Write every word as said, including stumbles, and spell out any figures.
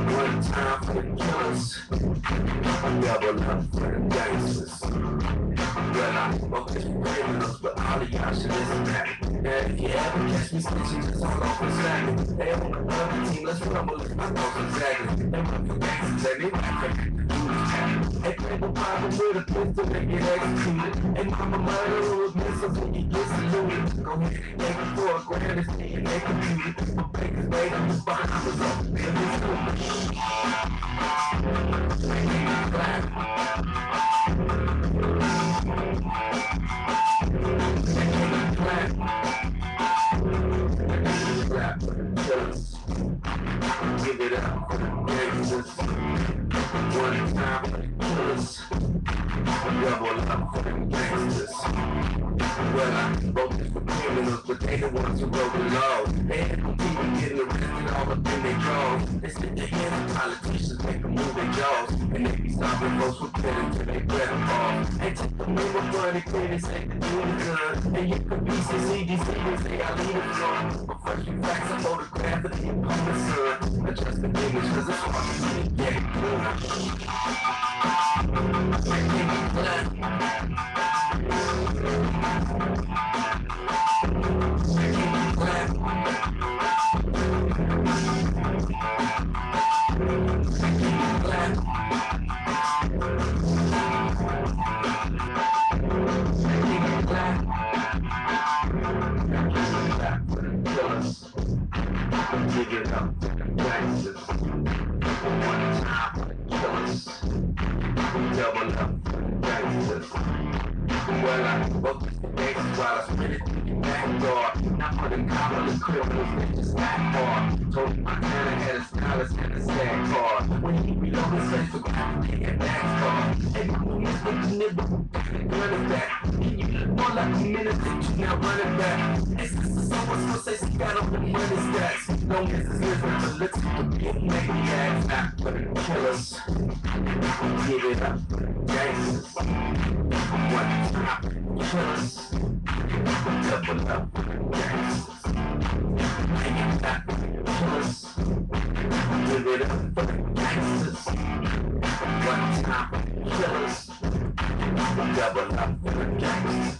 One time for the killers, double up for the gangsters. Well, I smoke this for criminals, but all of y'all should listen back. And if you ever catch me snitching, just hold on for a second. They on the other team, let's rumble, let's my thoughts exactly. They run for gangsters, and they rap for the dudes. They play the problem with a pistol, they get executed. And mama murder with missiles when you get saluted. Go ahead and take it for a grand, it's me and they computed. My baker's made up, the behind was up, and it's stupid. Black. Give it up for the gangsters. One time for the killers. Double up for the gangsters. Well, I wrote this for criminals, but they the ones who broke the law. They had no people getting arrested all up in their drawers. They stick their hands in politicians, make them move their jaws. And they be stopping folks from killing till they breath fall. They take the name of money, clean and say the deal is done. And you could be some C D C and say I lead it from. But first you facts, I photograph of the opponent's son. Adjust the image, cause it's hard to see it get good. Give it up for the gangsters. One time for the killers. Double up for the gangsters. Well, I spoke to the gangsters while I spit it through your back door. Not for them common criminals, they just act hard. Told me my man had a stylist and a sad car. When he reloaded his face, so I can get back car. Hey, my movies with the nibble, gun is back. And you look more like a minute that you now running back. Hey, sister, someone's gonna say she got up the money stacks. Long as it's living, but let's get maniacs. Not for the killers. Give it up for the gangsters. One time for the killers. Double up for the gangsters. Hang it back for the killers. Give it up for the gangsters. One time for the killers. Double up for the gangsters.